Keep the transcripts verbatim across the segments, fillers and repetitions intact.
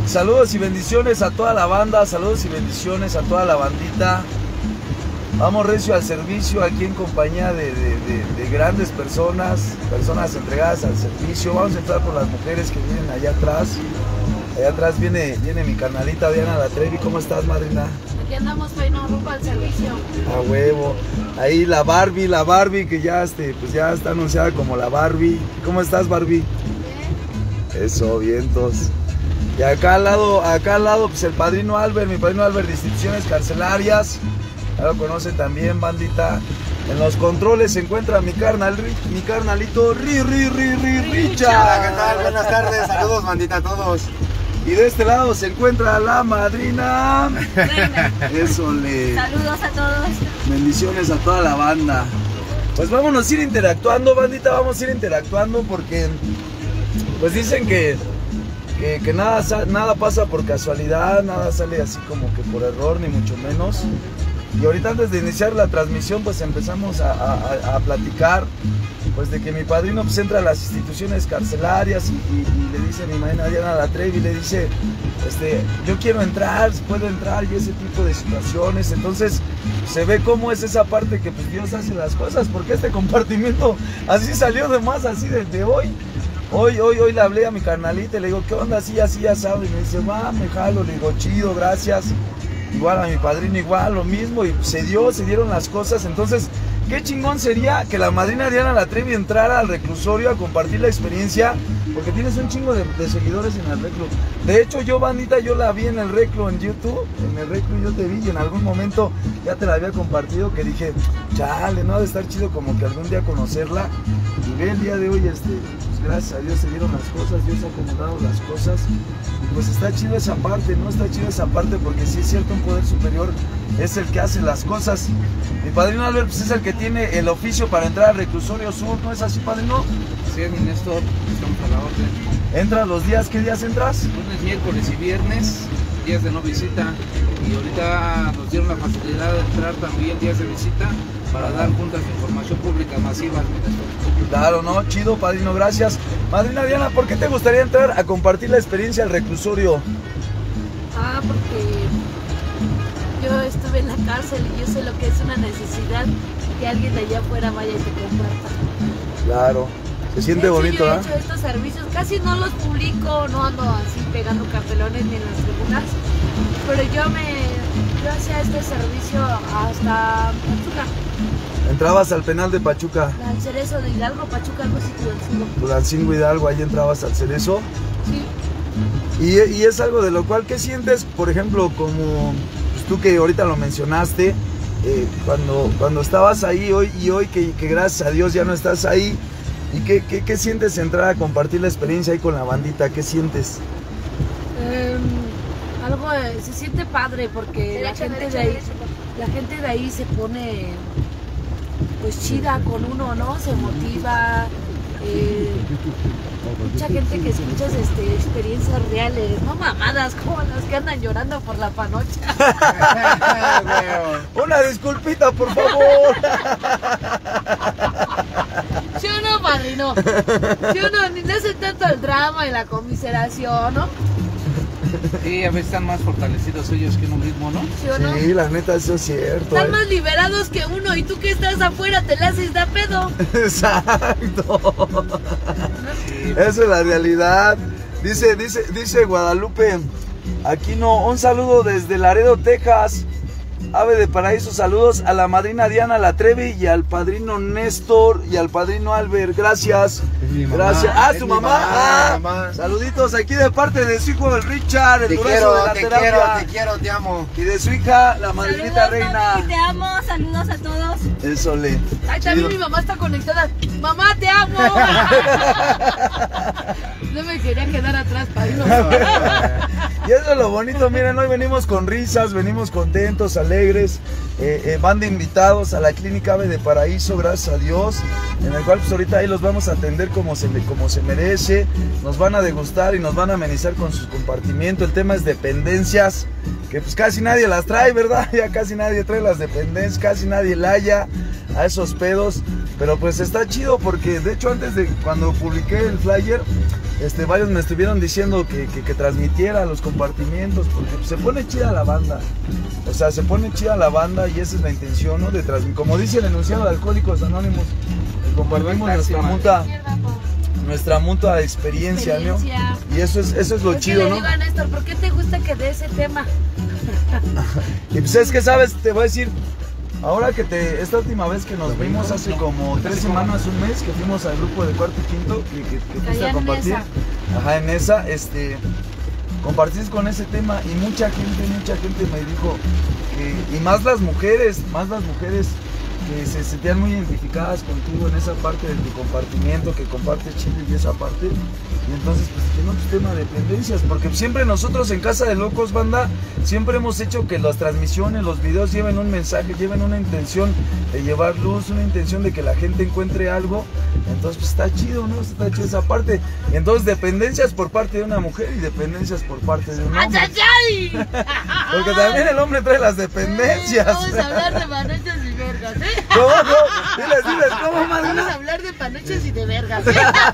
Saludos y bendiciones a toda la banda, saludos y bendiciones a toda la bandita. Vamos recio al servicio aquí en compañía de, de, de, de grandes personas, personas entregadas al servicio. Vamos a entrar por las mujeres que vienen allá atrás. Allá atrás viene, viene mi carnalita Diana La Trevi. ¿Cómo estás, madrina? Aquí andamos, Peino, rumbo al servicio. A huevo. Ahí la Barbie, la Barbie que ya, este, pues ya está anunciada como la Barbie. ¿Cómo estás, Barbie? Bien. Eso, vientos. Y acá al lado, acá al lado, pues el padrino Albert, mi padrino Albert de instituciones carcelarias. Ya lo conocen también, bandita. En los controles se encuentra mi carnal, mi carnalito Ri, Ri, Ri, Ri, Richard. Hola, ¿qué tal? Buenas tardes, saludos, bandita, a todos. Y de este lado se encuentra la madrina. Reina. Eso le. Saludos a todos. Bendiciones a toda la banda. Pues vámonos a ir interactuando, bandita, vamos a ir interactuando porque pues dicen que, que, que nada, nada pasa por casualidad, nada sale así como que por error, ni mucho menos. Y ahorita antes de iniciar la transmisión pues empezamos a, a, a platicar pues de que mi padrino pues entra a las instituciones carcelarias y, y, y le dice a mi madrina Diana La Trevi, le dice, este, yo quiero entrar, puedo entrar y ese tipo de situaciones. Entonces se ve cómo es esa parte que pues Dios hace las cosas, porque este compartimiento así salió de más, así desde hoy. Hoy, hoy, hoy le hablé a mi carnalita y le digo, ¿qué onda? Así, así, ya sabes. Y me dice, va, me jalo, le digo, chido, gracias. Igual a mi padrino, igual, lo mismo, y se dio, se dieron las cosas. Entonces, qué chingón sería que la madrina Diana La Trevi entrara al reclusorio a compartir la experiencia, porque tienes un chingo de, de seguidores en el reclu. De hecho, yo, bandita, yo la vi en el reclu en YouTube, en el reclu yo te vi y en algún momento ya te la había compartido, que dije, chale, no ha de estar chido como que algún día conocerla. Y ve el día de hoy, este, pues gracias a Dios se dieron las cosas, Dios ha acomodado las cosas. Y pues está chido esa parte, ¿no? Está chido esa parte porque sí es cierto, un poder superior es el que hace las cosas. Mi padrino Albert pues, es el que tiene el oficio para entrar al reclusorio sur, ¿no es así, padrino? Sí, es mi Néstor, estamos a la orden. ¿Entras los días? ¿Qué días entras? Lunes, miércoles y viernes, días de no visita. Y ahorita nos dieron la facilidad de entrar también días de visita para dar juntas de información pública masivas, mi Néstor. Claro, ¿no? Chido, padrino, gracias. Madrina Diana, ¿por qué te gustaría entrar a compartir la experiencia al reclusorio? Ah, porque yo estuve en la cárcel y yo sé lo que es una necesidad que alguien de allá afuera vaya y te comparta. Claro, se siente De hecho, bonito, yo he ¿eh? hecho estos servicios, casi no los publico, no ando así pegando cartelones ni en las tribunas, pero yo me yo hacía este servicio hasta Pachuca. Entrabas al penal de Pachuca, Al Cerezo de Hidalgo, Pachuca, algo así, Tulancingo. Tulancingo Hidalgo, ahí entrabas al Cerezo. Sí. Y, y es algo de lo cual, ¿qué sientes? Por ejemplo, como pues, tú que ahorita lo mencionaste, eh, cuando, cuando estabas ahí hoy y hoy que, que gracias a Dios ya no estás ahí, ¿y qué, qué, qué sientes entrar a compartir la experiencia ahí con la bandita? ¿Qué sientes? Eh, algo eh, se siente padre porque la gente de ahí, la gente de ahí se pone pues chida con uno, ¿no? Se motiva. Eh, mucha gente que escuchas este, experiencias reales, no mamadas como las que andan llorando por la panocha. Una disculpita, por favor. ¿Sí o no, padrino? ¿Sí o no? Ni no hace tanto el drama y la conmiseración, ¿no? Sí, a veces están más fortalecidos ellos que en un ritmo, ¿no? ¿Sí o no? Sí, la neta, eso es cierto. Están eh. más liberados que uno y tú que estás afuera te la haces da pedo. Exacto. Esa es la realidad. Dice, dice, dice Guadalupe, aquí no, un saludo desde Laredo, Texas. Ave de Paraíso, saludos a la madrina Diana La Trevi y al padrino Néstor y al padrino Albert, gracias. Gracias. Ah, su mamá. mamá, Ah, mamá. Saluditos aquí de parte de su hijo el Richard, el Te durazo quiero, de la te terapia. quiero, te quiero, te amo. Y de su hija, la madrinita reina. Mami, te amo, saludos a todos. Eso le. Ay, también chido. mi mamá está conectada. Mamá, te amo. No me quería quedar atrás, padrino. Y eso es lo bonito, miren, hoy venimos con risas, venimos contentos, alegres, eh, eh, van de invitados a la clínica Ave de Paraíso, gracias a Dios, en el cual pues ahorita ahí los vamos a atender como se, como se merece, nos van a degustar y nos van a amenizar con su compartimiento. El tema es dependencias, que pues casi nadie las trae, ¿verdad? Ya casi nadie trae las dependencias, casi nadie la haya a esos pedos, pero pues está chido porque de hecho antes de cuando publiqué el flyer, este, varios me estuvieron diciendo que, que, que transmitiera los compartimientos, porque pues, se pone chida la banda. O sea, se pone chida la banda y esa es la intención, ¿no? De transmitir. Como dice el enunciado de Alcohólicos Anónimos, compartimos nuestra mutua, nuestra mutua experiencia, Experiencia. ¿no? Y eso es, eso es lo Es que chido, le ¿no? digo a Néstor, ¿por qué te gusta que dé ese tema? Y pues es que, ¿sabes? Te voy a decir, ahora que te, esta última vez que nos vimos hace como tres semanas, un mes, que fuimos al grupo de cuarto y quinto, que, que, que fuiste Allá a en compartir, esa. ajá, en esa, este, compartís con ese tema y mucha gente, mucha gente me dijo, que, y más las mujeres, más las mujeres que se sentían muy identificadas contigo en esa parte de tu compartimiento, que compartes Chile y esa parte. Y entonces, pues, que no es tema de dependencias, porque siempre nosotros en Casa de Locos, banda, siempre hemos hecho que las transmisiones, los videos lleven un mensaje, lleven una intención de llevar luz, una intención de que la gente encuentre algo. Entonces, pues, está chido, ¿no? Está chido esa parte. Entonces, dependencias por parte de una mujer y dependencias por parte de un ¡Ay, hombre. ay, ay! Porque también el hombre trae las dependencias. Vamos a hablar de panochas y vergas, ¿eh? ¿Cómo, no? Diles, diles, ¿cómo, Vamos a madrina? hablar de panochas y de vergas, ¿eh?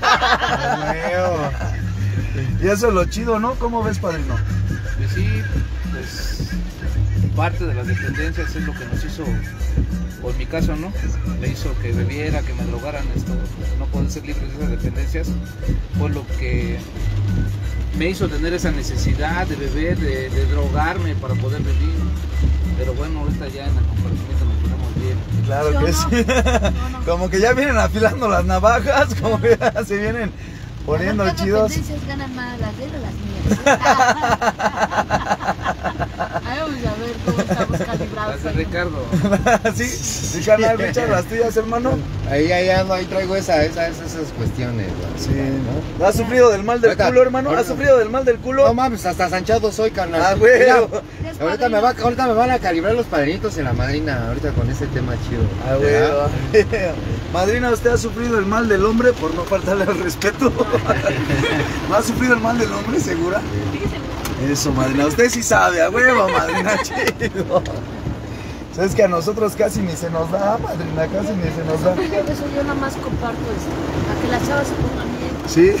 Y eso es lo chido, ¿no? ¿Cómo ves, padrino? Pues sí, pues parte de las dependencias es lo que nos hizo, o en mi caso, ¿no? Me hizo que bebiera, que me drogaran, esto, no poder ser libre de esas dependencias, fue lo que me hizo tener esa necesidad de beber, de, de drogarme para poder vivir. Pero bueno, ahorita ya en el compartimiento nos ponemos bien. Claro que sí. Como que ya vienen afilando las navajas, como que ya se vienen poniendo Las chidos. dependencias ganan más las de él o las mías. Ahí vamos a ver cómo estamos calibrados. Las de Ricardo. Sí, sí, canal, Richard, las tuyas, hermano. Ahí, ahí ando, ahí traigo esa, esa, esas, esas cuestiones. ¿no? Sí. ¿Has sufrido del mal del Ahorita- culo, hermano? ¿Has ahorita- sufrido del mal del culo? No mames, hasta sanchado soy, carnal. Ah, güey. Mira, Es ahorita, me padrino. va, ahorita me van a calibrar los padrinitos en la madrina, ahorita con ese tema chido. Ah, ¿verdad? güey. Madrina, ¿usted ha sufrido el mal del hombre por no faltarle al respeto? ¿No ha sufrido el mal del hombre, segura? Eso, madrina. Usted sí sabe, a huevo, madrina, chido. Es que a nosotros casi ni se nos da, madrina, casi ni se nos da. Por eso yo nada más comparto esto, para que las chavas se pongan bien. Sí.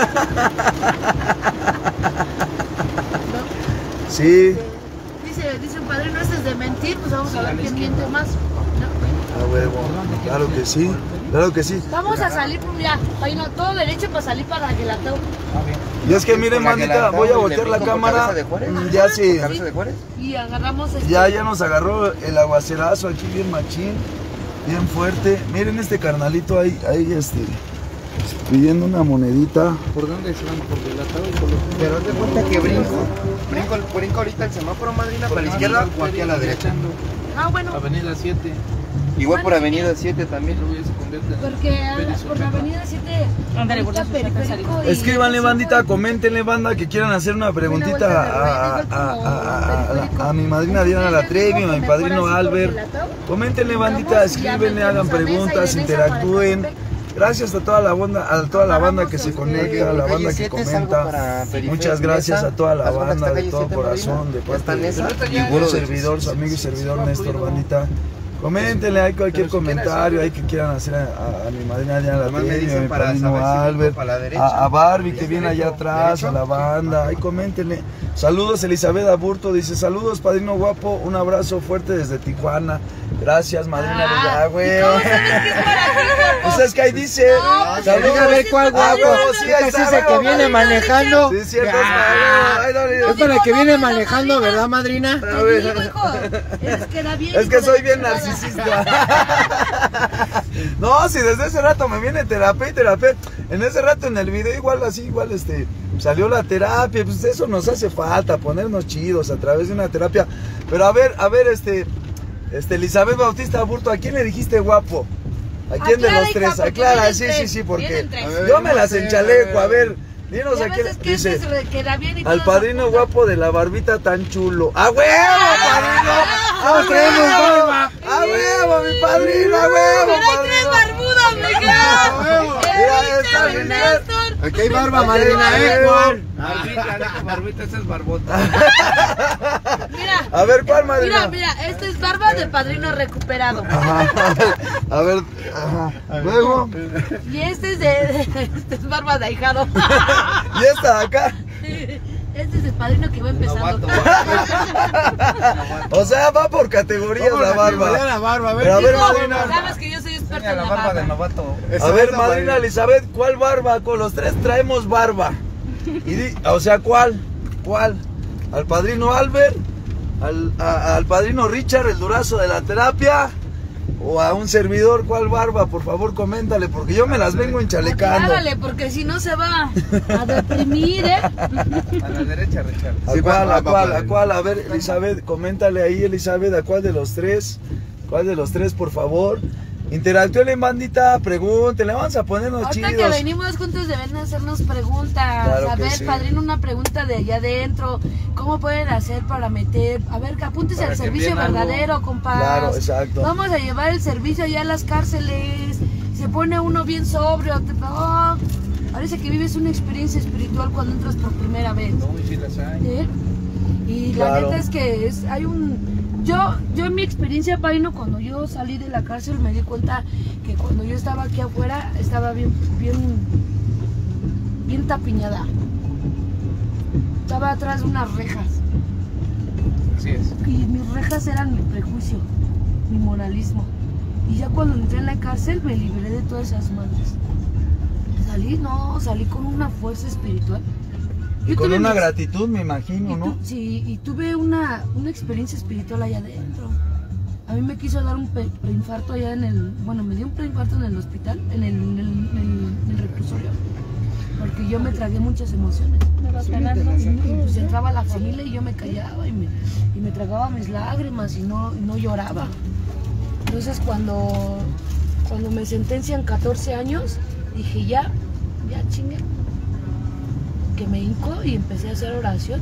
¿No? Sí. Dice, dice un padrino, este es de mentir, pues vamos a ver quién miente más. ¿No? A huevo. Claro que sí. Claro que sí. Vamos a salir, pues ya, ahí no, todo derecho para salir para Aguilatao. Y es que miren, Con la bandita, Aguilatao voy a y le voltear la brinco por cámara. Cabeza de Juárez. Mm, Ya sí. ¿Cabeza de Juárez? Y agarramos este. Ya, ya nos agarró el aguacerazo aquí bien machín, bien fuerte. Miren este carnalito ahí, ahí este, pidiendo una monedita. ¿Por dónde se van? ¿Por Aguilatao y por los... Pero haz de cuenta que brinco, brinco, brinco ahorita el semáforo, madrina, para la izquierda o aquí a la derecha. Ah, bueno, Avenida siete. Igual por avenida siete también. Luego ya se convierte en porque a- Félix por la Ortega. avenida siete Ándale, está por eso periférico y- Escríbanle, bandita, coméntenle, banda, que quieran hacer una preguntita a, a- a- a- a- a mi madrina Diana La Trevi, a mi padrino Albert. Coméntenle, bandita, escríbenle, hagan preguntas, interactúen. Gracias a toda la banda, a toda la banda que se conecta, a la banda que comenta. Muchas gracias a toda la banda de todo corazón, de parte de buen servidor, su amigo y servidor Néstor, bandita. Coméntenle, hay cualquier comentario, hay que quieran hacer a, a- a mi madrina Diana La Nomás me Trevi, a dicen mi para padrino saber si Albert, brinco para la derecha. a, a Barbie que viene allá ¿Derecho? atrás, a la banda, ahí coméntenle. Saludos Elizabeth Aburto, dice saludos padrino guapo, un abrazo fuerte desde Tijuana. Gracias, madrina Ah, de güey. ¿y cómo sabes que es para ti, guapo? Pues es que ahí dice, No, saludos. a ver cuál Ah, guapo. huevo, sí, ahí Ese está, es el que huevo, viene madrina. manejando. Sí, es cierto, Ah, ay, no, es para el que viene manejando, ¿verdad, madrina? A Te ver. digo, hijo, es que era bien. Es que hijo de soy bien chingada. narcisista. No, si desde ese rato me viene terapia y terapia. En ese rato en el video igual así, igual este, salió la terapia. Pues eso nos hace falta, ponernos chidos a través de una terapia. Pero a ver, a ver, este, este, Elizabeth Bautista Aburto, ¿a quién le dijiste guapo? ¿A quién de Aclara, los hija, tres? porque Aclara, vienen sí, tres, sí, sí, porque vienen tres. A ver, yo me las no sé, enchaleco. A a ver. ver, dinos Ya a quién. ves, es que Dice, ese se queda bien y al todas padrino apuntan. guapo de la barbita tan chulo. ¡A huevo, padrino! ¡A Todos traemos huevo! barba. ¡A huevo, mi padrino! ¡A huevo, Pero hay tres padrino! barbudas, ¡A huevo! Miguel. Mira, Evita, está mi bien, Néstor. Aquí hay barba, madrina, ¿eh? ¿Cuál? Barbita, deja barbita, esa es barbota. Mira. A ver, ¿cuál, madrina? Mira, mira, esta es barba de padrino recuperado. Ajá. A ver, ajá. Luego. Y este es de, de este es barba de ahijado. Y esta de acá. Este es el padrino que va empezando. Novato, O sea, va por categorías Vamos la a barba. categoría la barba, a ver. Pero a ver, Digo, madrina. sabes que yo soy experta en la la barba barba. de novato. A ver, madrina Elizabeth, ¿cuál barba? Con los tres traemos barba. Y di- o sea, ¿cuál? ¿Cuál? ¿Al padrino Albert? ¿Al, a- al padrino Richard, el durazo de la terapia? ¿O a un servidor? ¿Cuál barba? Por favor, coméntale, porque yo me las vengo enchalecando. Hágale, porque si no se va a deprimir, ¿eh? A la derecha, Richard. ¿A Sí, cuál? va, ¿A va, cuál? va, ¿A cuál? A ver, Elizabeth, coméntale ahí, Elizabeth, ¿a cuál de los tres? ¿Cuál de los tres, por favor? Interactúen, bandita, pregúntenle, vamos a ponernos Ahorita que chidos. venimos juntos deben hacernos preguntas. Claro A que ver, sí. padrino, una pregunta de allá adentro. ¿Cómo pueden hacer para meter? A ver, que apuntes Para al que servicio envíen algo. verdadero, compadre. Claro, exacto. Vamos a llevar el servicio allá a las cárceles. Se pone uno bien sobrio. Te- oh, parece que vives una experiencia espiritual cuando entras por primera vez. No, y si las hay. ¿Eh? Y la Claro. neta es que es, hay un... Yo, yo en mi experiencia, padrino, cuando yo salí de la cárcel me di cuenta que cuando yo estaba aquí afuera estaba bien, bien, bien tapiñada. Estaba atrás de unas rejas. Así es. Y mis rejas eran mi prejuicio, mi moralismo. Y ya cuando entré en la cárcel me liberé de todas esas madres. Salí, no, salí con una fuerza espiritual. Y Yo con tuve una mis- gratitud, me imagino, y ¿no? tu- sí, y tuve una, una experiencia espiritual allá adentro. A mí me quiso dar un pe- preinfarto allá en el... Bueno, me dio un preinfarto en el hospital, en el, en el, en el- en el reclusorio. Porque yo me tragué muchas emociones. Y pues entraba la familia y yo me callaba y me, y me tragaba mis lágrimas y no, y no lloraba. Entonces cuando, cuando me sentencian catorce años, dije ya, ya chingue. Que me hinco y empecé a hacer oración.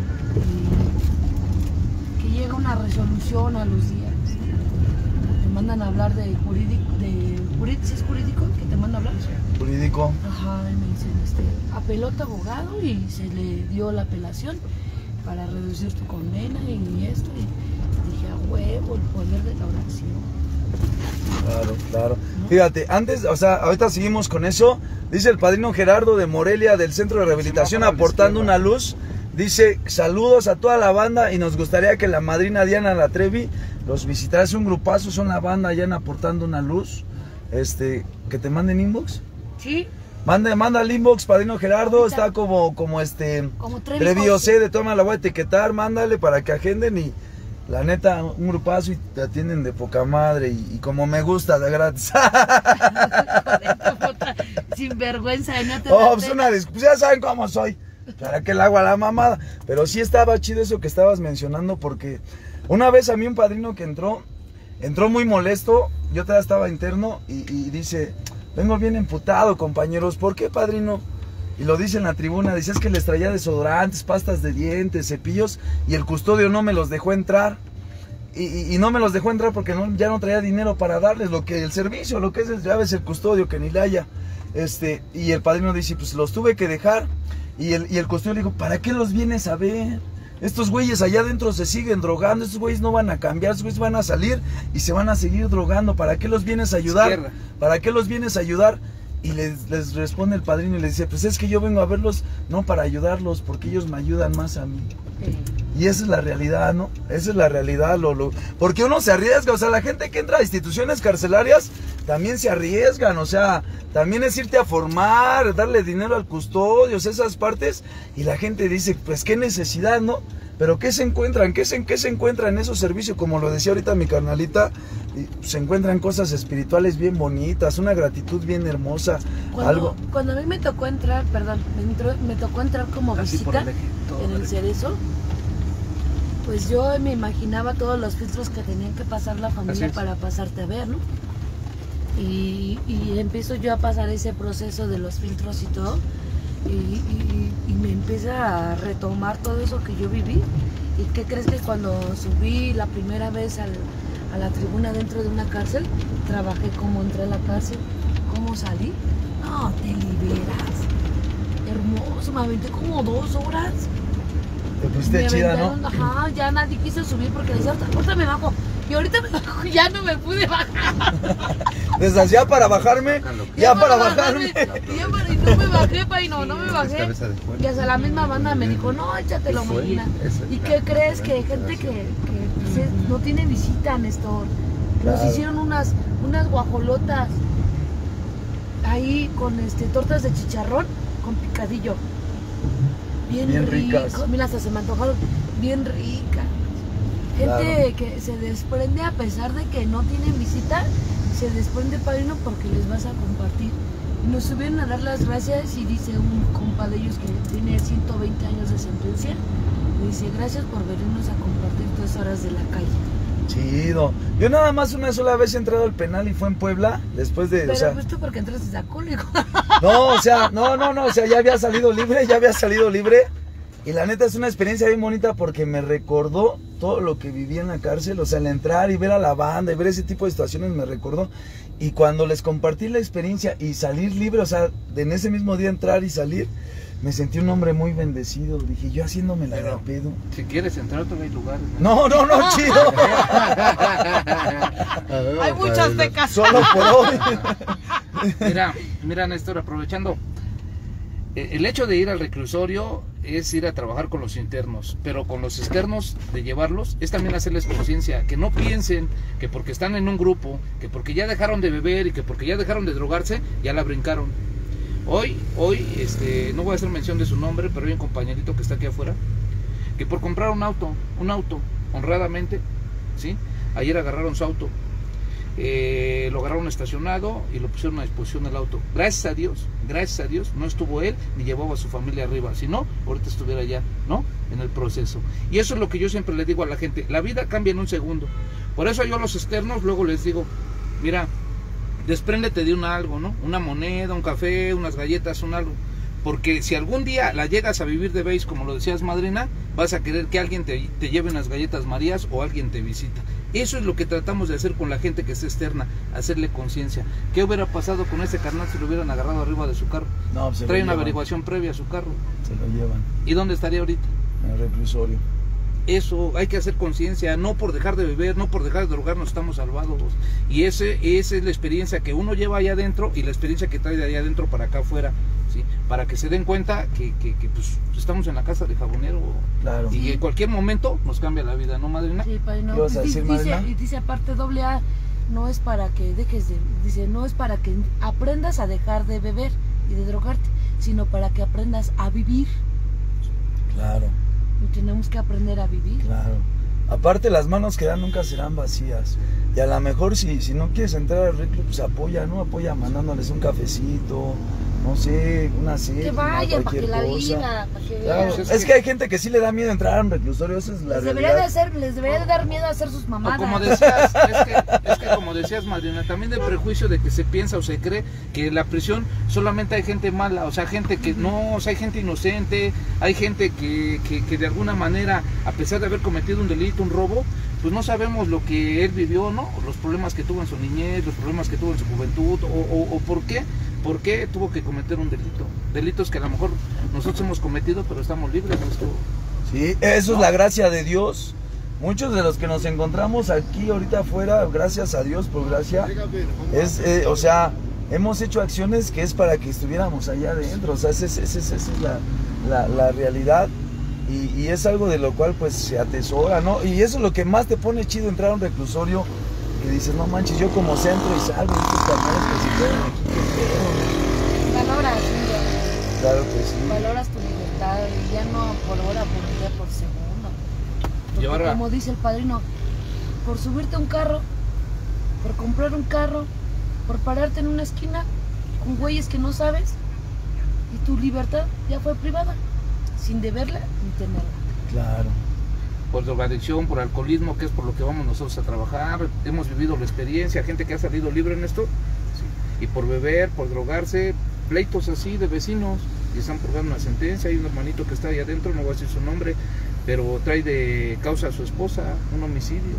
Y que llega una resolución a los días. Me mandan a hablar de jurídico, de jurídico, ¿sí es jurídico que te manda a hablar? Jurídico. Ajá, y me dicen, este, apeló tu abogado y se le dio la apelación para reducir tu condena y esto. Y dije, a huevo, el poder de la oración. Claro, claro. Fíjate, antes, o sea, ahorita seguimos con eso. Dice el padrino Gerardo de Morelia del Centro de Rehabilitación aportando una luz. Dice, saludos a toda la banda y nos gustaría que la madrina Diana Latrevi los visitara. Es un grupazo, son la banda allá en Aportando una Luz. Este, que te manden inbox. Sí, Manda, manda al inbox, padrino Gerardo, está como, como este, como tres Trevi C, de toma la voy a etiquetar, mándale para que agenden y la neta, un grupazo y te atienden de poca madre y, y como me gusta, de gratis. sin vergüenza, no te Oh, da pues pena. una disculpa, ya saben cómo soy, para que le hago a la mamada, pero sí estaba chido eso que estabas mencionando porque una vez a mí un padrino que entró, entró muy molesto, yo todavía estaba interno y, y dice, vengo bien emputado compañeros, ¿por qué padrino? Y lo dice en la tribuna, dice es que les traía desodorantes, pastas de dientes, cepillos y el custodio no me los dejó entrar. Y, y, y no me los dejó entrar porque no, ya no traía dinero para darles lo que el servicio, lo que es el, ya ves, el custodio, que ni le haya. Este, y el padrino dice, pues los tuve que dejar. Y el, y el custodio le dijo, ¿para qué los vienes a ver? Estos güeyes allá adentro se siguen drogando, estos güeyes no van a cambiar, estos güeyes van a salir y se van a seguir drogando. ¿Para qué los vienes a ayudar? Izquierda. ¿Para qué los vienes a ayudar? Y les, les responde el padrino y les dice, pues es que yo vengo a verlos no para ayudarlos, porque ellos me ayudan más a mí. Y esa es la realidad, ¿no? Esa es la realidad, lo, lo, porque uno se arriesga, o sea, la gente que entra a instituciones carcelarias también se arriesgan, o sea, también es irte a formar, darle dinero al custodio, o sea, esas partes, y la gente dice, pues qué necesidad, ¿no? Pero ¿qué se encuentran? ¿Qué se, qué se encuentran en esos servicios? Como lo decía ahorita mi carnalita, y se encuentran cosas espirituales bien bonitas, una gratitud bien hermosa, Cuando, algo... cuando a mí me tocó entrar, perdón, me, entró- me tocó entrar como Así por visita el eje, todo en el derecho. Cerezo, pues yo me imaginaba todos los filtros que tenían que pasar la Así familia es. para pasarte a ver, ¿no? Y, y empiezo yo a pasar ese proceso de los filtros y todo, y, y- y me empieza a retomar todo eso que yo viví. ¿Y qué crees que cuando subí la primera vez al- a la tribuna dentro de una cárcel, trabajé cómo entré a la cárcel, cómo salí? No, te liberas. hermoso, me aventé como dos horas. Te pusiste Me chida, aventaron, ¿no? Ajá, ya nadie quiso subir porque decía, ahorita, ahorita me bajo. Y ahorita me bajo, ya no me pude bajar. Deshacía para bajarme, ya para bajarme. Y, ya para- y no me bajé, pa, y no, no me bajé. cabeza de fuera. Y hasta la misma banda me dijo, no, échatelo, ¿Qué fue? Marina. Esa es ¿Y la- qué crees? Que gente que, que pues, es- no tiene visita, Néstor. Nos Claro. hicieron unas, unas guajolotas ahí con este tortas de chicharrón con picadillo. Bien, Bien rico. ricas. Mira, hasta se me antojaron. Bien ricas. Gente Claro. que se desprende a pesar de que no tienen visita, se desprende, padrino, porque les vas a compartir. Y nos subieron a dar las gracias y dice un compa de ellos que tiene ciento veinte años de sentencia, le dice, gracias por venirnos a compartir tres horas de la calle. Chido. Yo nada más una sola vez he entrado al penal y fue en Puebla, después de, Pero o sea, pues tú porque entraste a alcohólico. no, o sea, no, no, no, o sea, ya había salido libre, ya había salido libre. Y la neta es una experiencia bien bonita porque me recordó todo lo que viví en la cárcel, o sea, el entrar y ver a la banda y ver ese tipo de situaciones me recordó. Y cuando les compartí la experiencia y salir libre, o sea, de en ese mismo día entrar y salir, me sentí un hombre muy bendecido. Dije, yo haciéndome la de pedo. Si quieres entrar, todavía hay lugares. ¿no? No, no, no, chido. Hay muchas becas. Solo por hoy. Mira, mira, Néstor, aprovechando, eh, el hecho de ir al reclusorio es ir a trabajar con los internos, pero con los externos, de llevarlos, es también hacerles conciencia, que no piensen que porque están en un grupo, que porque ya dejaron de beber y que porque ya dejaron de drogarse, ya la brincaron. Hoy, hoy, este, no voy a hacer mención de su nombre, pero hay un compañerito que está aquí afuera, que por comprar un auto, un auto, honradamente, ¿sí? Ayer agarraron su auto, eh, lo agarraron estacionado y lo pusieron a disposición del auto. Gracias a Dios, gracias a Dios, no estuvo él ni llevaba a su familia arriba, si no, ahorita estuviera ya, ¿no? En el proceso. Y eso es lo que yo siempre le digo a la gente, la vida cambia en un segundo. Por eso yo a los externos luego les digo, mira, despréndete de un algo, ¿no? Una moneda, un café, unas galletas, un algo. Porque si algún día la llegas a vivir de vez, como lo decías, madrina, vas a querer que alguien te, te lleve unas galletas Marías o alguien te visita. Eso es lo que tratamos de hacer con la gente que está externa, hacerle conciencia. ¿Qué hubiera pasado con ese carnal si lo hubieran agarrado arriba de su carro? No, pues se Trae lo una llevan. averiguación previa a su carro. Se lo llevan ¿Y dónde estaría ahorita? en el reclusorio. Eso, hay que hacer conciencia, no por dejar de beber, no por dejar de drogarnos estamos salvados. Y ese, esa es la experiencia que uno lleva allá adentro y la experiencia que trae de allá adentro para acá afuera, ¿sí? Para que se den cuenta que, que, que pues, estamos en la casa de Jabonero. Claro. Y en cualquier momento nos cambia la vida, ¿no, madrina? Sí, padrino. ¿Qué vas a Dice- decir, dice, Marina? y dice aparte doble A, no es para que dejes de, dice, no es para que aprendas a dejar de beber y de drogarte, sino para que aprendas a vivir. Claro, Y tenemos que aprender a vivir. claro. Aparte las manos que dan nunca serán vacías. Y a lo mejor si, si no quieres entrar al reclu, pues apoya, ¿no? Apoya mandándoles un cafecito, no sé, una cena, Que vayan, para cualquier que la cosa. vida, para que Claro, vean. Pues es, es que... que- hay gente que sí le da miedo entrar a un reclusorio, esa es la Les debería de realidad. hacer, les debería de dar miedo a hacer sus O mamadas. como decías, es que, es que como decías, madrina, también del prejuicio de que se piensa o se cree que en la prisión solamente hay gente mala, o sea, gente que no, o sea, hay gente inocente, hay gente que, que, que de alguna manera, a pesar de haber cometido un delito, un robo, pues no sabemos lo que él vivió, ¿no? Los problemas que tuvo en su niñez, los problemas que tuvo en su juventud, o, o, o por qué, por qué tuvo que cometer un delito. Delitos que a lo mejor nosotros hemos cometido, pero estamos libres, ¿no? Sí, eso es la gracia de Dios. Muchos de los que nos encontramos aquí ahorita afuera, gracias a Dios, por gracia, es, eh, o sea, hemos hecho acciones que es para que estuviéramos allá adentro, o sea, esa es, esa es, esa es la, la, la realidad. Y, y es algo de lo cual pues se atesora, ¿no? Y eso es lo que más te pone chido entrar a un reclusorio, que dices, no manches, yo como centro y salgo, y estos carnales que si quedan aquí, qué pedo. Valoras, sí, Claro que sí. valoras tu libertad y ya no por hora, por día, por segundo. Porque Llevar a- como dice el padrino, por subirte a un carro, por comprar un carro, por pararte en una esquina con güeyes que no sabes y tu libertad ya fue privada, sin deberla ni tenerla. Claro. Por drogadicción, por alcoholismo, que es por lo que vamos nosotros a trabajar, hemos vivido la experiencia, gente que ha salido libre en esto, sí. Y por beber, por drogarse, pleitos así de vecinos, y están purgando una sentencia, hay un hermanito que está ahí adentro, no voy a decir su nombre, pero trae de causa a su esposa un homicidio,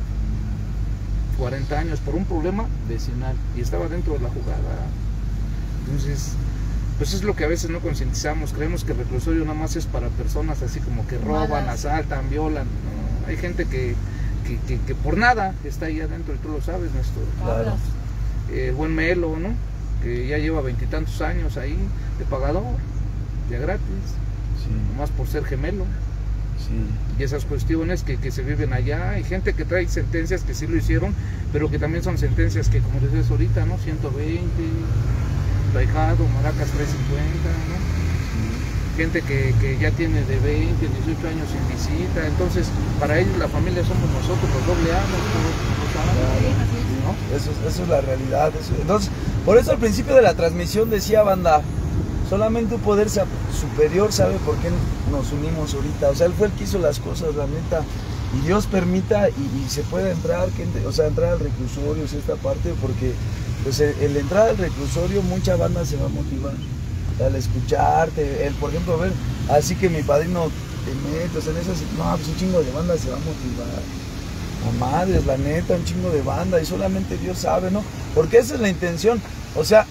cuarenta años, por un problema vecinal, y estaba dentro de la jugada. Entonces, pues es lo que a veces no concientizamos, creemos que el reclusorio nada más es para personas así como que roban, malas, asaltan, violan, ¿no? Hay gente que, que, que, que por nada está ahí adentro y tú lo sabes, Néstor. Claro. El buen Melo, ¿no? Que ya lleva veintitantos años ahí de pagador, ya gratis, sí. Nomás por ser gemelo. Sí. Y esas cuestiones que, que se viven allá, hay gente que trae sentencias que sí lo hicieron, pero que también son sentencias que, como decías ahorita, ¿no? ciento veinte, Taijado, Maracas trescientos cincuenta, ¿no? Sí. Gente que, que ya tiene de veinte, dieciocho años sin visita, entonces para ellos la familia somos nosotros, los doble A, ¿no? Eso, eso es la realidad. Eso. Entonces, por eso al principio de la transmisión decía, banda, solamente un poder superior sabe por qué nos unimos ahorita. O sea, él fue el que hizo las cosas, la neta. Y Dios permita y, y se puede entrar, o sea, entrar al reclusorio, o sea, esta parte, porque pues el, el entrar al reclusorio, mucha banda se va a motivar. Al escucharte, el, por ejemplo, ver, así que mi padrino te mete, o sea, en esas, no, pues un chingo de banda se va a motivar. A madres, la neta, un chingo de banda, y solamente Dios sabe, ¿no? Porque esa es la intención. O sea,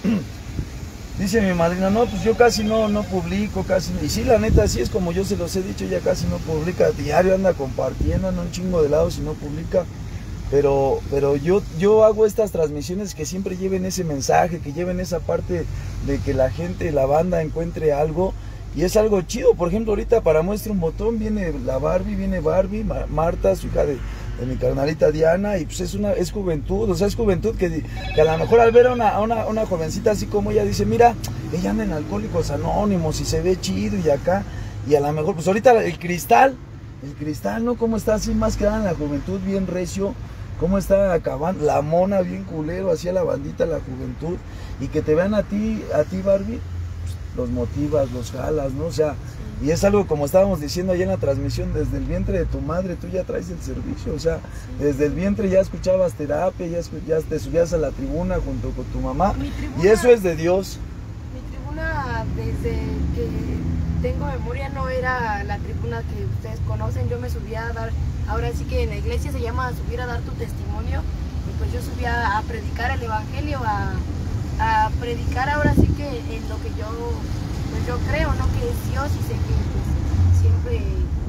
dice mi madrina, no, pues yo casi no, no publico, casi, y sí, la neta, así es como yo se los he dicho, ella casi no publica, diario anda compartiendo, anda un chingo de lados y no publica, pero, pero yo, yo hago estas transmisiones que siempre lleven ese mensaje, que lleven esa parte de que la gente, la banda encuentre algo, y es algo chido. Por ejemplo, ahorita para muestra un botón viene la Barbie, viene Barbie, Marta, su hija de... de mi carnalita Diana, y pues es una es juventud, o sea, es juventud que, que a lo mejor al ver a una, a una, una jovencita así como ella dice, mira, ella anda en Alcohólicos Anónimos y se ve chido y acá, y a lo mejor, pues ahorita el Cristal, el Cristal, ¿no? Cómo está así más que nada en la juventud, bien recio, cómo está acabando, la Mona bien culero, así a la bandita, la juventud, y que te vean a ti, a ti Barbie, pues, los motivas, los jalas, ¿no? O sea, y es algo como estábamos diciendo allá en la transmisión, desde el vientre de tu madre tú ya traes el servicio, o sea, sí. Desde el vientre ya escuchabas terapia, ya, ya te subías a la tribuna junto con tu mamá, tribuna, y eso es de Dios. Mi tribuna desde que tengo memoria no era la tribuna que ustedes conocen, yo me subía a dar, ahora sí que en la iglesia se llama subir a dar tu testimonio, y pues yo subía a predicar el evangelio, a, a predicar ahora sí que en lo que yo... pues yo creo, ¿no? Que es Dios, y sé que pues, siempre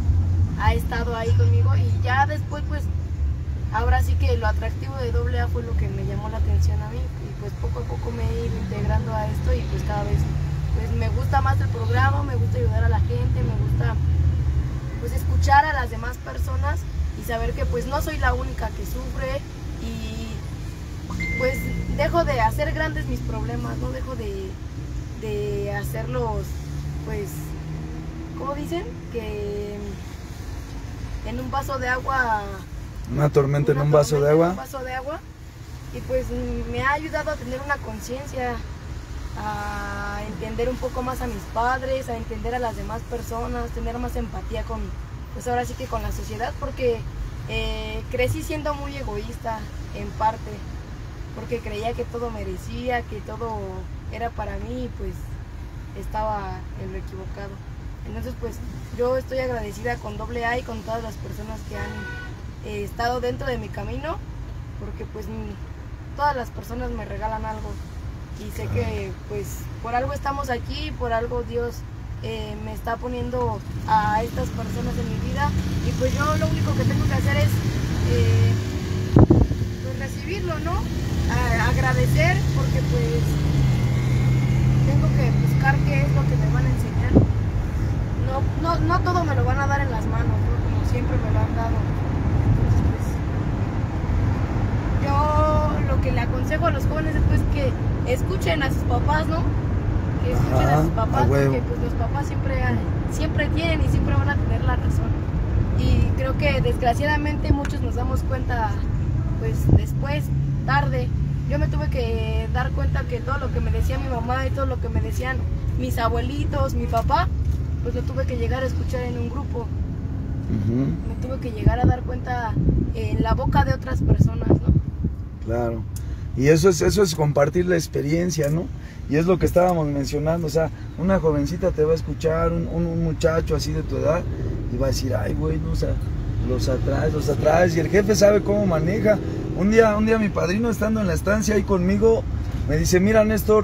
ha estado ahí conmigo, y ya después pues ahora sí que lo atractivo de doble A fue lo que me llamó la atención a mí, y pues poco a poco me he ido integrando a esto, y pues cada vez pues me gusta más el programa, me gusta ayudar a la gente, me gusta pues escuchar a las demás personas y saber que pues no soy la única que sufre, y pues dejo de hacer grandes mis problemas, no dejo de de hacerlos, pues, ¿cómo dicen? Que en un vaso de agua... Una tormenta en un vaso de agua. En un vaso de agua. Y pues me ha ayudado a tener una conciencia, a entender un poco más a mis padres, a entender a las demás personas, tener más empatía con, pues ahora sí que con la sociedad, porque eh, crecí siendo muy egoísta en parte, porque creía que todo merecía, que todo era para mí, y pues estaba en lo equivocado. Entonces pues yo estoy agradecida con doble A y con todas las personas que han eh, estado dentro de mi camino, porque pues todas las personas me regalan algo, y sé que pues por algo estamos aquí, por algo Dios eh, me está poniendo a estas personas en mi vida, y pues yo lo único que tengo que hacer es eh, pues recibirlo, ¿no? A agradecer, porque pues tengo que buscar qué es lo que me van a enseñar. No, no, no todo me lo van a dar en las manos, ¿no? Como siempre me lo han dado. Entonces, pues, yo lo que le aconsejo a los jóvenes es pues que escuchen a sus papás, ¿no? Que escuchen Ajá, a sus papás, porque pues los papás siempre, siempre tienen y siempre van a tener la razón. Y creo que desgraciadamente muchos nos damos cuenta pues después, tarde. Yo me tuve que dar cuenta que todo lo que me decía mi mamá y todo lo que me decían mis abuelitos, mi papá, pues lo tuve que llegar a escuchar en un grupo. Uh-huh. Me tuve que llegar a dar cuenta en la boca de otras personas, ¿no? Claro. Y eso es, eso es compartir la experiencia, ¿no? Y es lo que estábamos mencionando, o sea, una jovencita te va a escuchar, un, un, un muchacho así de tu edad, y va a decir, ay, güey, no, o sea, los atraes, los atraes, y el jefe sabe cómo maneja. Un día, un día mi padrino estando en la estancia ahí conmigo, me dice, mira Néstor,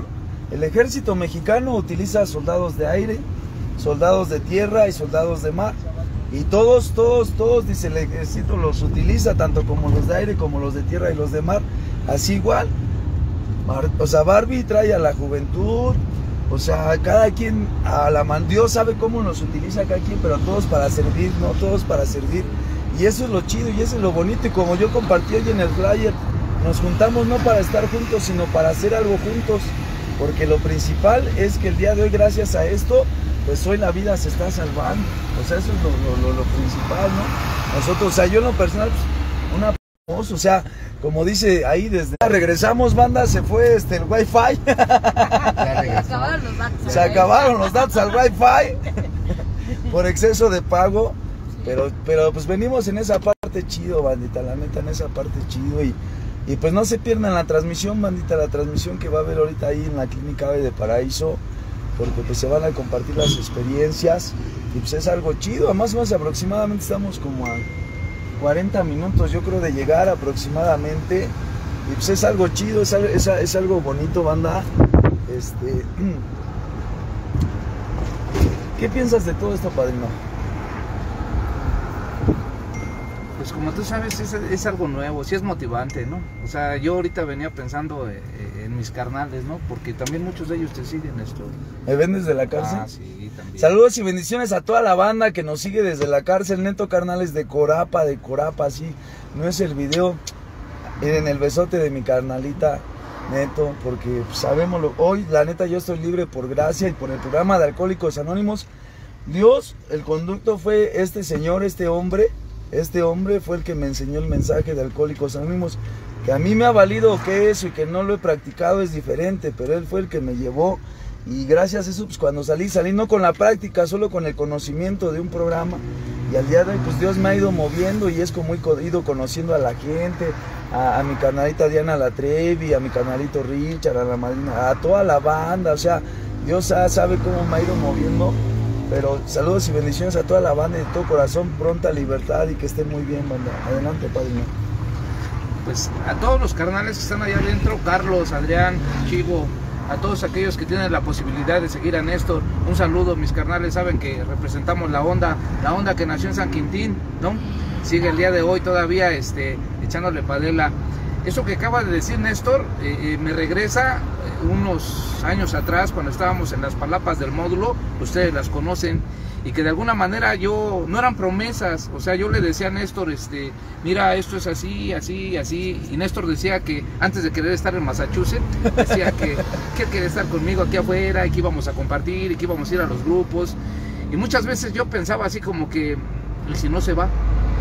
El ejército mexicano utiliza soldados de aire, soldados de tierra y soldados de mar. Y todos, todos, todos, dice el ejército, los utiliza, tanto como los de aire, como los de tierra y los de mar. Así igual. O sea, Barbie trae a la juventud, o sea, cada quien, a la man, Dios sabe cómo nos utiliza cada quien, pero todos para servir, ¿no? Todos para servir. Y eso es lo chido y eso es lo bonito. Y como yo compartí hoy en el flyer, nos juntamos no para estar juntos, sino para hacer algo juntos. Porque lo principal es que el día de hoy, gracias a esto, pues hoy la vida se está salvando. O sea, eso es lo, lo, lo, lo principal, ¿no? Nosotros, o sea, yo en lo personal, pues, una... O sea, como dice ahí, desde... Regresamos, banda, se fue este, el wifi. Se acabaron los datos. Se acabaron los datos al wifi. Por exceso de pago. Pero, pero pues venimos en esa parte chido, bandita, la neta, en esa parte chido. Y, y pues no se pierdan la transmisión, bandita, la transmisión que va a haber ahorita ahí en la Clínica Ave de Paraíso. Porque pues se van a compartir las experiencias. Y pues es algo chido. Además, más aproximadamente estamos como a cuarenta minutos, yo creo, de llegar aproximadamente. Y pues es algo chido, es, es, es algo bonito, banda. Este, ¿qué piensas de todo esto, padrino? Pues como tú sabes, es, es algo nuevo, sí es motivante, ¿no? O sea, yo ahorita venía pensando eh, en mis carnales, ¿no? Porque también muchos de ellos te siguen esto. ¿Me ven desde la cárcel? Ah, sí, también. Saludos y bendiciones a toda la banda que nos sigue desde la cárcel. Neto, carnales de Corapa, de Corapa, sí. No es el video. Miren el besote de mi carnalita, Neto, porque sabemos lo, hoy, la neta, yo estoy libre por gracia y por el programa de Alcohólicos Anónimos. Dios, el conducto fue este señor, este hombre. Este hombre fue el que me enseñó el mensaje de Alcohólicos Anónimos, que a mí me ha valido que eso y que no lo he practicado es diferente, pero él fue el que me llevó y gracias a eso, pues cuando salí, salí no con la práctica, solo con el conocimiento de un programa y al día de hoy, pues Dios me ha ido moviendo y es como he ido conociendo a la gente, a, a mi carnalita Diana La Trevi, a mi carnalito Richard, a la madrina, a toda la banda, o sea, Dios sabe cómo me ha ido moviendo. Pero saludos y bendiciones a toda la banda y de todo corazón, pronta libertad y que estén muy bien, banda. Adelante, padrino. Pues a todos los carnales que están allá adentro, Carlos, Adrián, Chivo, a todos aquellos que tienen la posibilidad de seguir a Néstor, un saludo, mis carnales, saben que representamos la onda, la onda que nació en San Quintín, ¿no? Sigue el día de hoy todavía este, echándole padela. Eso que acaba de decir Néstor, eh, eh, me regresa unos años atrás cuando estábamos en las palapas del módulo, ustedes las conocen, y que de alguna manera yo, no eran promesas, o sea, yo le decía a Néstor, este, mira, esto es así, así, así, y Néstor decía que antes de querer estar en Massachusetts, decía que, que él quería estar conmigo aquí afuera, y que íbamos a compartir, y que íbamos a ir a los grupos, y muchas veces yo pensaba así como que, ¿y si no se va?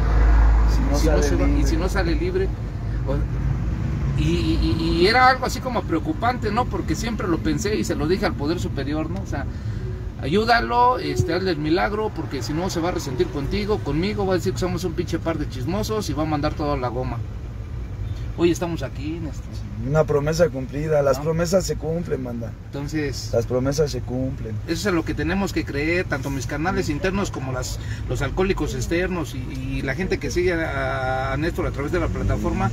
Si no si sale no se va, libre. y si no sale libre, o, Y, y, y era algo así como preocupante, ¿no? Porque siempre lo pensé y se lo dije al Poder Superior, ¿no? O sea, ayúdalo, este, hazle el milagro, porque si no se va a resentir contigo, conmigo, va a decir que somos un pinche par de chismosos y va a mandar toda la goma. Hoy estamos aquí, Néstor. Una promesa cumplida, las ¿No? promesas se cumplen, manda. Entonces, Las promesas se cumplen. eso es lo que tenemos que creer, tanto mis canales internos como las, los alcohólicos externos y, y la gente que sigue a, a Néstor a través de la plataforma.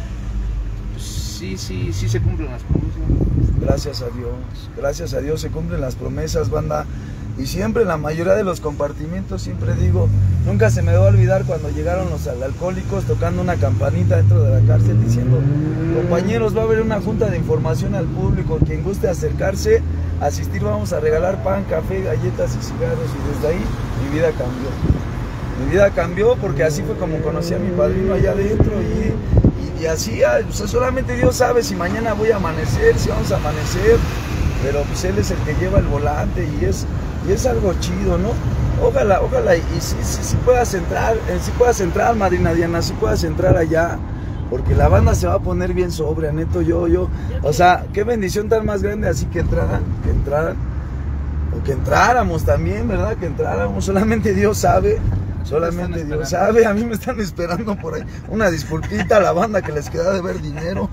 Sí, sí, sí se cumplen las promesas. Gracias a Dios, gracias a Dios se cumplen las promesas, banda. Y siempre en la mayoría de los compartimientos, siempre digo, nunca se me va a olvidar cuando llegaron los alcohólicos tocando una campanita dentro de la cárcel diciendo, compañeros, va a haber una junta de información al público, quien guste acercarse, asistir, vamos a regalar pan, café, galletas y cigarros. Y desde ahí mi vida cambió. Mi vida cambió porque así fue como conocí a mi padrino allá adentro y, y, y así, o sea, solamente Dios sabe si mañana voy a amanecer, si vamos a amanecer, pero pues Él es el que lleva el volante y es, y es algo chido, ¿no? Ojalá, ojalá, y si sí, sí, sí puedas entrar, eh, si puedas entrar, madrina Diana, si puedas entrar allá, porque la banda se va a poner bien sobria, neto, yo, yo, o sea, qué bendición tan más grande así que entraran, que entraran, o que entráramos también, ¿verdad? Que entráramos, solamente Dios sabe. Solamente Dios sabe, a mí me están esperando por ahí. Una disculpita a la banda que les queda de ver dinero.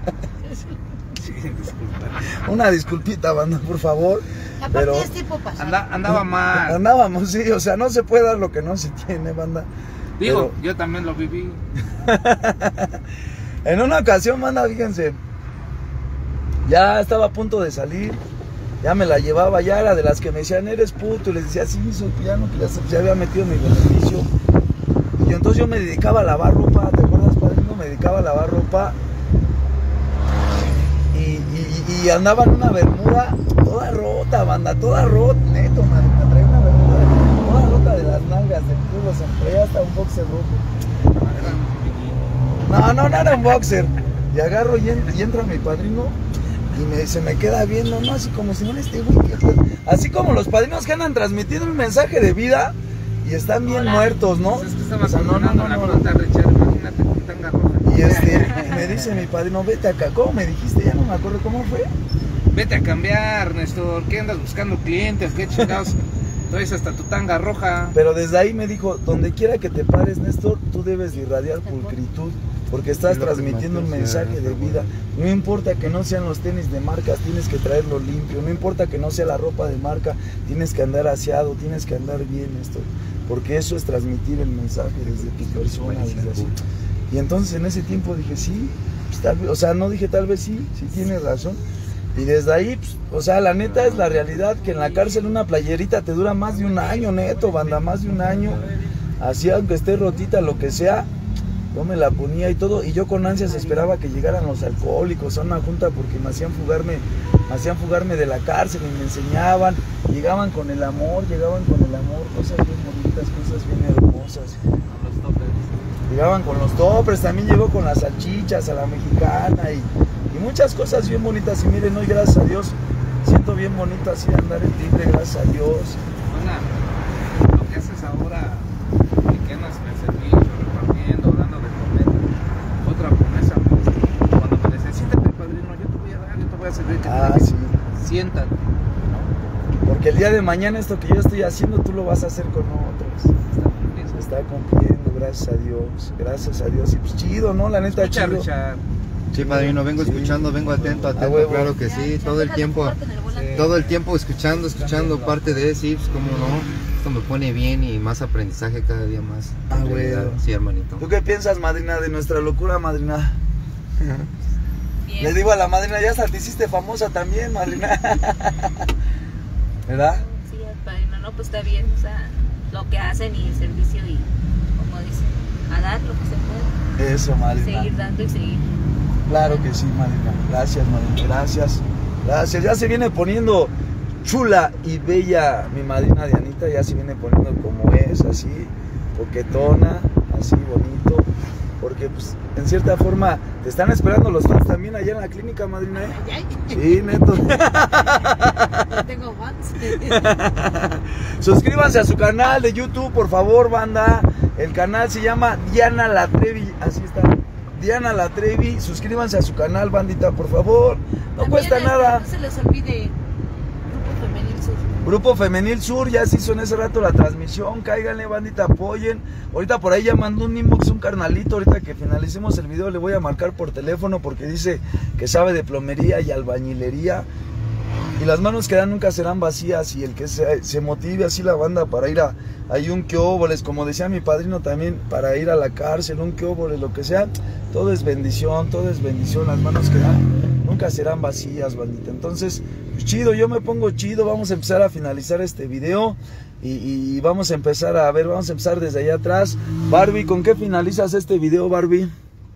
Sí, disculpa. Una disculpita, banda, por favor. Aparte Pero es tipo pasado. Anda, andaba mal. andábamos, sí, o sea, no se puede dar lo que no se tiene, banda. Digo, Pero yo también lo viví. en una ocasión, banda, fíjense, ya estaba a punto de salir. ya me la llevaba, ya era de las que me decían, eres puto, y les decía, sí, soy piano, que ya, ya había metido mi beneficio. Y entonces yo me dedicaba a lavar ropa, ¿te acuerdas, padrino? Me dedicaba a lavar ropa. Y, y, y andaba en una bermuda toda rota, banda, toda rota, neto, man, me traía una bermuda toda rota de las nalgas, del culo, se traía hasta un boxer rojo. No, no, no era un boxer. Y agarro y, en, y entra mi padrino y me, se me queda viendo, ¿no? Así como si no este güey, así como los padrinos que andan transmitiendo un mensaje de vida y están bien Hola. muertos, ¿no? Pues es que estaba o sea, no, no, no, la no, planta no. Richard, imagínate, con tanga roja. Y este, me dice mi padrino, vete acá, ¿cómo me dijiste? Ya no me acuerdo cómo fue. Vete a cambiar, Néstor, ¿qué andas buscando clientes? ¿Qué chingados? Traes hasta tu tanga roja. Pero desde ahí me dijo, donde quiera que te pares, Néstor, tú debes de irradiar pulcritud, porque estás transmitiendo un mensaje de vida. No importa que no sean los tenis de marca, tienes que traerlo limpio. No importa que no sea la ropa de marca, tienes que andar aseado, tienes que andar bien, Néstor, porque eso es transmitir el mensaje desde tu persona, desde así. Y entonces en ese tiempo dije, sí, pues, tal vez, o sea, no dije tal vez sí, sí tienes razón. Y desde ahí, pues, o sea, la neta es la realidad, que en la cárcel una playerita te dura más de un año, neto, banda, más de un año. Así, aunque esté rotita, lo que sea, yo me la ponía y todo. Y yo con ansias esperaba que llegaran los alcohólicos a una junta porque me hacían fugarme, me hacían fugarme de la cárcel y me enseñaban. Llegaban con el amor, llegaban con el amor, cosas bien bonitas, cosas bien hermosas. Llegaban con los toppers, también llegó con las salchichas a la mexicana y... y muchas cosas bien bonitas. Y miren, hoy gracias a Dios siento bien bonito así de andar en timbre, gracias a Dios. Hola, lo que haces ahora, que andas en el servicio, repartiendo, dando de comer, otra promesa, cuando me necesites, padrino, yo te voy a dar, yo te voy a servir. Que ah, te sí. Siéntate, ¿no? Porque el día de mañana esto que yo estoy haciendo, tú lo vas a hacer con otros. Se está cumpliendo, gracias a Dios, gracias a Dios. Y pues chido, ¿no? La neta, Escucha, chido. Richard. Sí, padrino, vengo Sí. escuchando, vengo atento, atento, huevo. claro que sí, todo el tiempo, todo el tiempo escuchando, escuchando parte de sí, pues cómo no, esto me pone bien y más aprendizaje cada día más. Ah, en realidad. huevo. Sí, hermanito. ¿Tú qué piensas, madrina, de nuestra locura, madrina? Bien. Le digo a la madrina, ya hasta te hiciste famosa también, madrina. ¿Verdad? Sí, padrino, no, pues está bien, o sea, lo que hacen y el servicio y, como dicen, a dar lo que se puede. Eso, madrina. Seguir dando y seguir. Claro que sí, madrina. Gracias, madrina. Gracias. Gracias. Ya se viene poniendo chula y bella mi madrina Dianita. Ya se viene poniendo como es, así, coquetona, así, bonito. Porque, pues, en cierta forma, te están esperando los fans también allá en la clínica, madrina. ¿Eh? Ay, Sí, neto. ay, tengo fans. Suscríbanse a su canal de YouTube, por favor, banda. El canal se llama Diana La Trevi. Así está. Diana La Trevi. Suscríbanse a su canal, bandita, por favor. No También, cuesta este, nada. No se les olvide Grupo Femenil Sur. Grupo Femenil Sur, ya se hizo en ese rato la transmisión. Cáiganle, bandita, apoyen. Ahorita por ahí ya mandó un inbox un carnalito. Ahorita que finalicemos el video le voy a marcar por teléfono porque dice que sabe de plomería y albañilería. Y las manos que dan nunca serán vacías. Y el que se, se motive así la banda para ir a... Hay un que óboles, como decía mi padrino también, para ir a la cárcel, un que óboles, lo que sea. Todo es bendición, todo es bendición. Las manos que dan nunca serán vacías, bandita. Entonces, pues chido, yo me pongo chido. Vamos a empezar a finalizar este video. Y, y vamos a empezar a ver, vamos a empezar desde allá atrás. Barbie, ¿con qué finalizas este video, Barbie?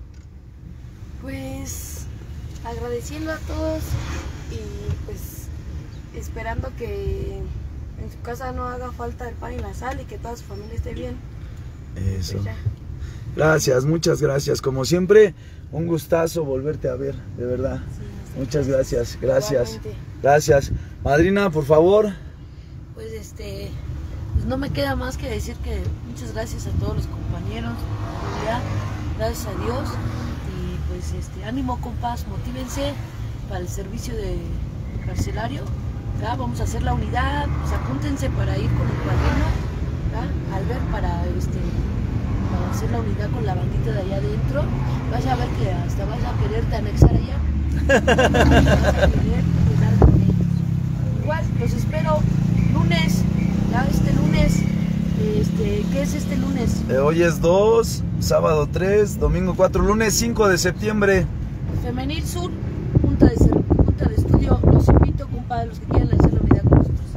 Pues agradeciendo a todos y pues esperando que en su casa no haga falta el pan y la sal y que toda su familia esté bien. Eso. Pues ya. Gracias, muchas gracias. Como siempre, un gustazo volverte a ver, de verdad. Sí, Muchas gracias, gracias. Igualmente. Gracias. Madrina, por favor. Pues este, pues no me queda más que decir que muchas gracias a todos los compañeros, ya, gracias a Dios y pues este, ánimo compas, motívense para el servicio de carcelario, ¿ya? Vamos a hacer la unidad, pues apúntense para ir con el padrino, ¿ya? Al ver para este, para hacer la unidad con la bandita de allá adentro, vas a ver que hasta vas a quererte anexar allá. Vas a querer quedar con ellos. Igual, los espero lunes, ya este lunes, este, ¿qué es este lunes? Eh, hoy es dos, sábado tres, domingo cuatro, lunes cinco de septiembre. Femenil Sur, junta de, junta de estudio, los invito, compadre, los que quieran la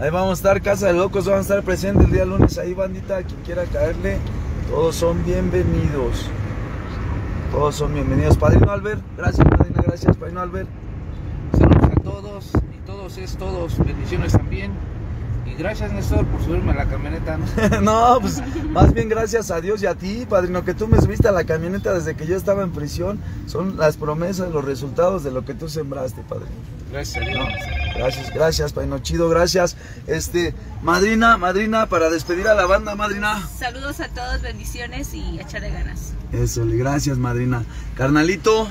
Ahí vamos a estar, Casa de Locos, vamos a estar presentes el día lunes ahí, bandita, quien quiera caerle, todos son bienvenidos. Todos son bienvenidos. Padrino Albert, gracias, Padrino, gracias, Padrino Albert. Saludos a todos y todos es todos, bendiciones también. Y gracias, Néstor, por subirme a la camioneta. No, no, pues más bien gracias a Dios y a ti, Padrino, que tú me subiste a la camioneta desde que yo estaba en prisión. Son las promesas, los resultados de lo que tú sembraste, Padrino. Gracias a Dios. Gracias, gracias, Padrino, chido, gracias. Este, madrina, madrina, para despedir a la banda, madrina. Saludos a todos, bendiciones y echarle ganas. Eso, gracias, madrina. Carnalito.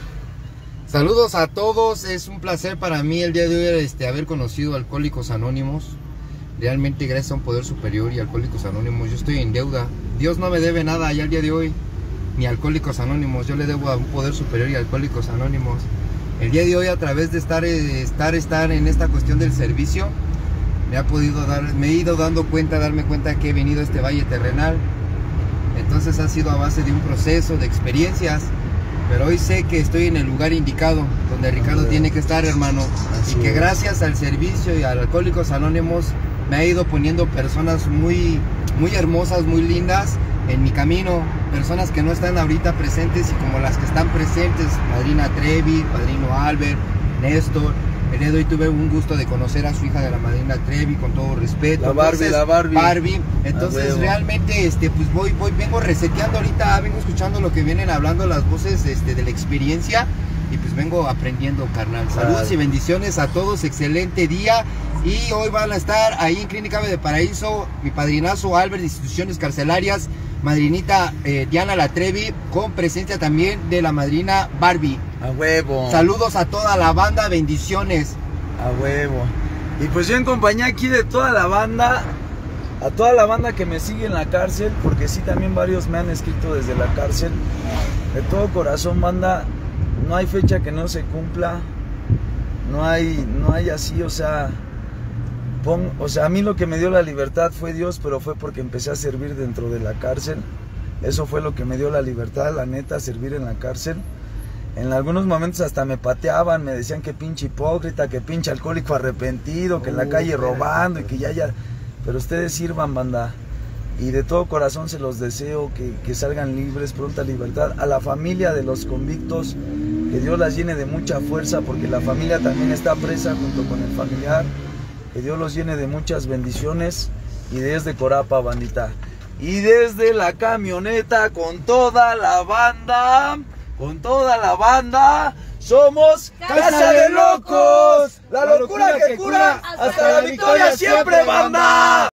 Saludos a todos, es un placer para mí el día de hoy este, haber conocido a Alcohólicos Anónimos. Realmente gracias a un poder superior y Alcohólicos Anónimos, yo estoy en deuda. Dios no me debe nada ya el día de hoy, ni Alcohólicos Anónimos, yo le debo a un poder superior y Alcohólicos Anónimos. El día de hoy, a través de estar, estar, estar en esta cuestión del servicio, me, ha podido dar, me he ido dando cuenta, darme cuenta que he venido a este valle terrenal. Entonces ha sido a base de un proceso, de experiencias, pero hoy sé que estoy en el lugar indicado, donde Ricardo tiene que estar, hermano. Y que gracias al servicio y a Alcohólicos Anónimos me ha ido poniendo personas muy, muy hermosas, muy lindas en mi camino, personas que no están ahorita presentes y como las que están presentes, Madrina Trevi, Padrino Albert, Néstor. El día de hoy tuve un gusto de conocer a su hija de la Madrina Trevi, con todo respeto. La Barbie, entonces, la Barbie. Barbie. Entonces realmente este, pues voy, voy, vengo reseteando ahorita, vengo escuchando lo que vienen hablando las voces este, de la experiencia y pues vengo aprendiendo, carnal. Saludos claro. Y bendiciones a todos, excelente día. Y hoy van a estar ahí en Clínica de Paraíso, mi padrinazo Albert de Instituciones Carcelarias, madrinita eh, Diana La Trevi, con presencia también de la madrina Barbie. A huevo. Saludos a toda la banda, bendiciones. A huevo. Y pues yo en compañía aquí de toda la banda, a toda la banda que me sigue en la cárcel, porque sí también varios me han escrito desde la cárcel. De todo corazón, banda, no hay fecha que no se cumpla. No hay, no hay así, o sea... Pon, o sea, a mí lo que me dio la libertad fue Dios, pero fue porque empecé a servir dentro de la cárcel. Eso fue lo que me dio la libertad, la neta, servir en la cárcel. En algunos momentos hasta me pateaban, me decían que pinche hipócrita, que pinche alcohólico arrepentido, que en la calle robando y que ya ya... Pero ustedes sirvan, banda. Y de todo corazón se los deseo que, que salgan libres, pronta libertad. A la familia de los convictos, que Dios las llene de mucha fuerza, porque la familia también está presa junto con el familiar. Que Dios los llene de muchas bendiciones. Y desde Corapa, bandita. Y desde la camioneta con toda la banda, con toda la banda, somos Casa de Locos. La locura que cura, hasta la victoria siempre, banda.